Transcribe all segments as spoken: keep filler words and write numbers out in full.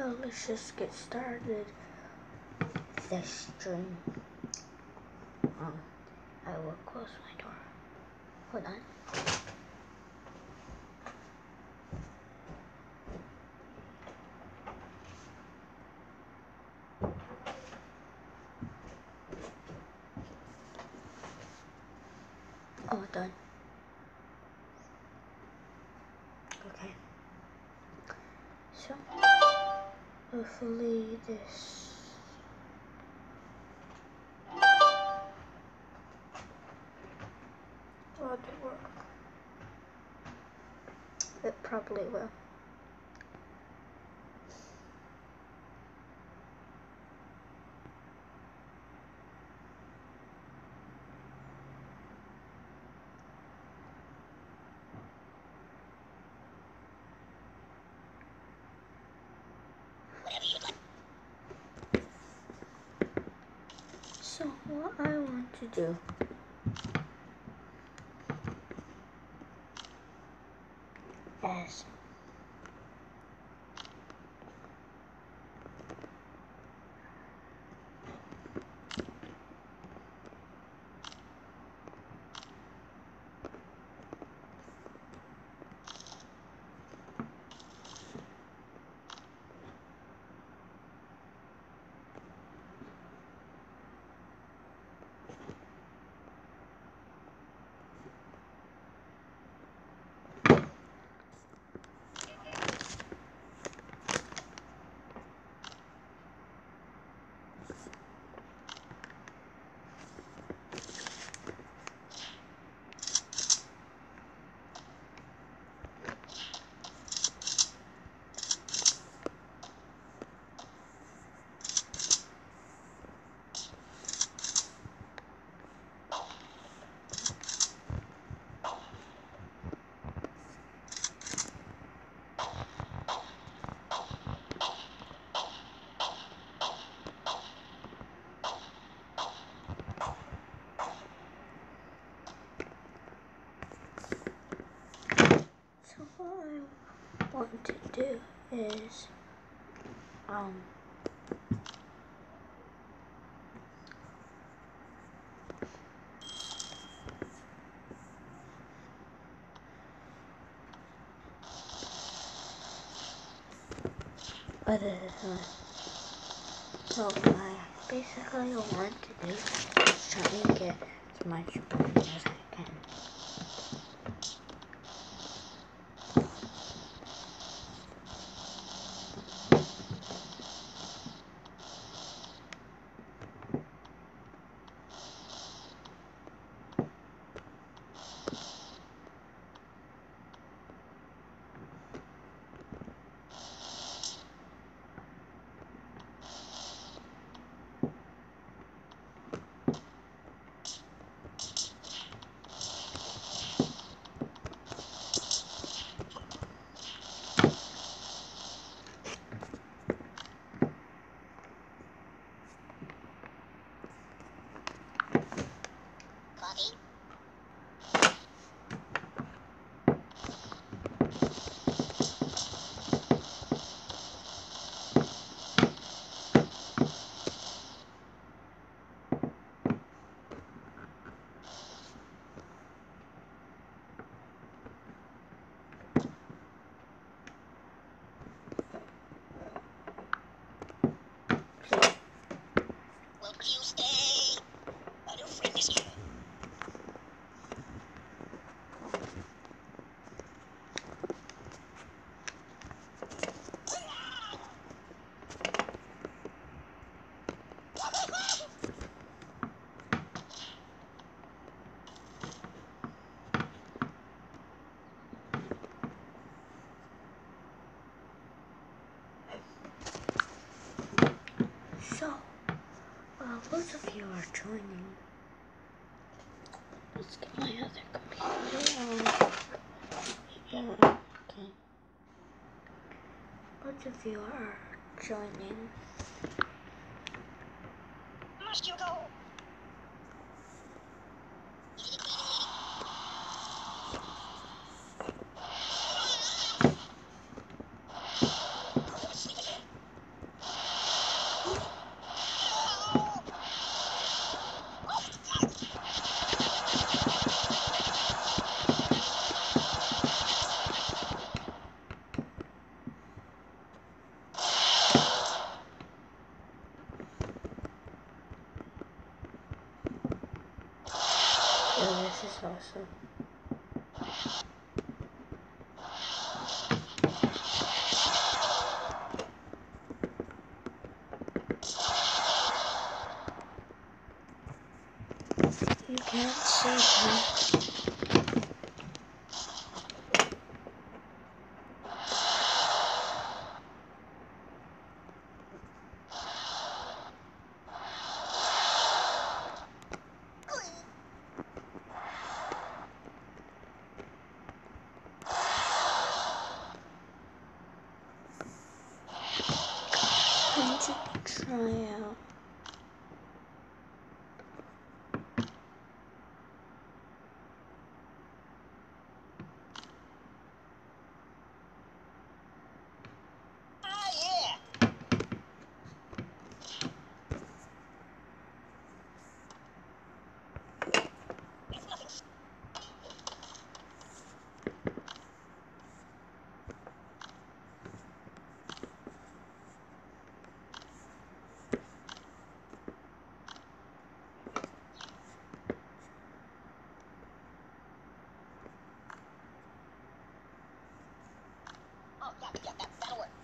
So let's just get started this stream. Um, I will close my door. Hold on. Oh, done. Okay. So, hopefully this will work. It probably will. So what I want to do is so what I want to do is um other than so I basically want to do is try and get as much money as I can. So, uh, most of you are joining. Let's get my other computer on. Yeah, okay. Most of you are joining. Must you go? Yeah, that, that'll work.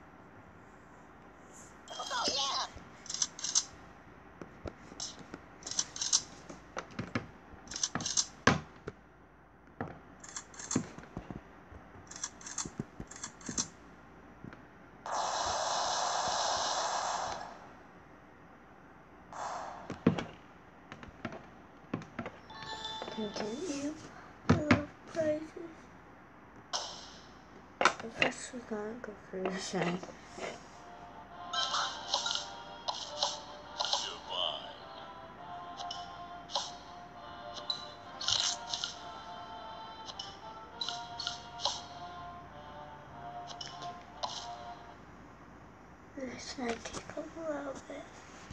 Oh, yeah! Continue. I love prizes. But first, we're gonna go for the shine. This might take a little bit.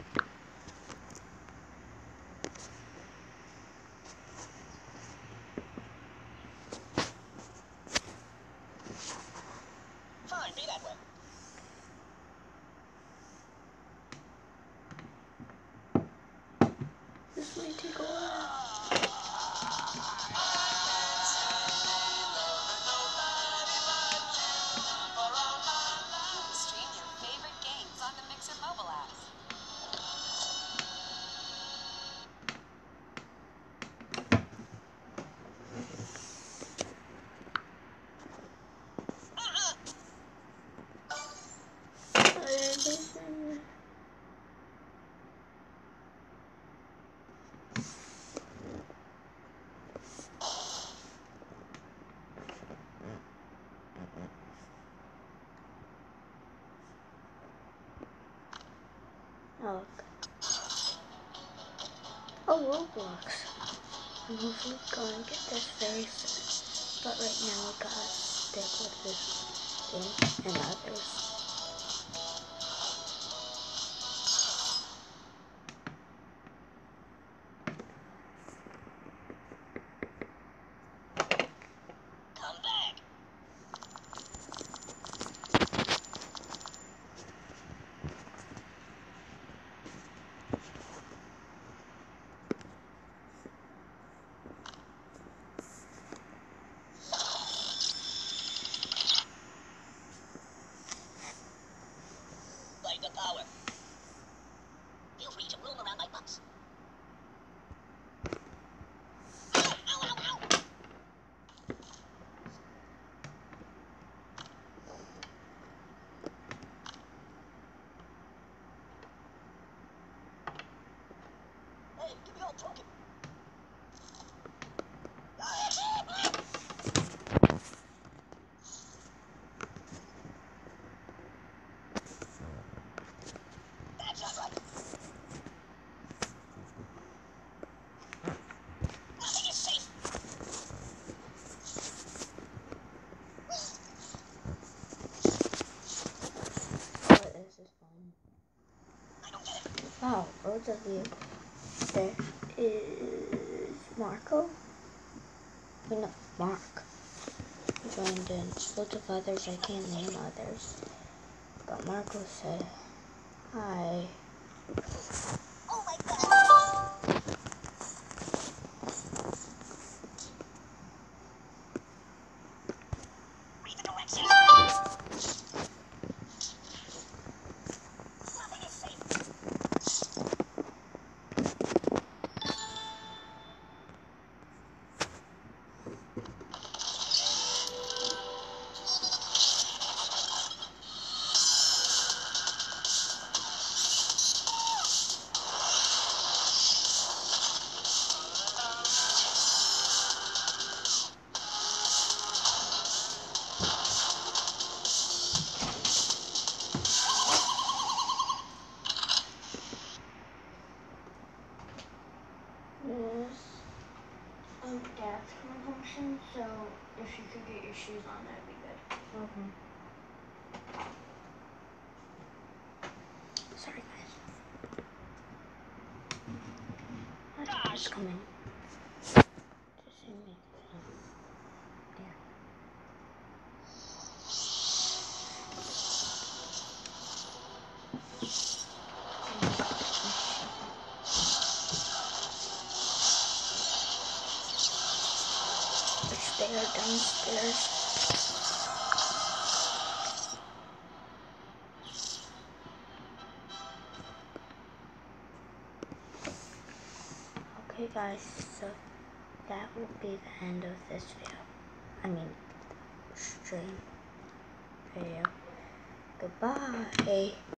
Fine, be that way. This might take a while. Stream your favorite games on the Mixer mobile app. Oh, look. Oh, Roblox. I'm hopefully going to get this very soon. But right now, we gotta stick with this game and others. Come back. Light the power. Feel free to roam around my box. Ow, ow, ow, ow. Hey, get me all broken. That's not right. Nothing is safe. Oh, this is fun. I don't get it. Wow, both of you. There is Marco. Oh, no, Mark. Joined in. Lots of others, I can't name others. But Marco said hi. Oh my god. Read the directions. Nothing is safe. Yes. Um, Dad's coming home soon, so if you could get your shoes on, that'd be good. Okay. Sorry, guys. My dad's coming. Just see me. Yeah. They are downstairs. Okay guys, so that will be the end of this video. I mean, stream video. Goodbye.